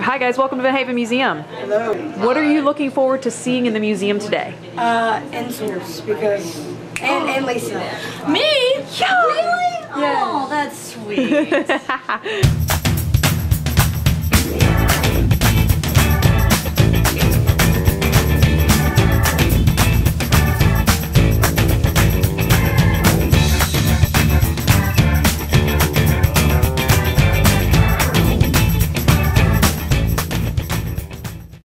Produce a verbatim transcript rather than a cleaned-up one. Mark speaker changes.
Speaker 1: Hi guys, welcome to the V H M Museum.
Speaker 2: Hello.
Speaker 1: What are you looking forward to seeing in the museum today?
Speaker 2: Uh, Insouls, because, and, and Lacey.
Speaker 3: Me? Yeah. Really?
Speaker 1: Yeah.
Speaker 3: Oh, that's sweet.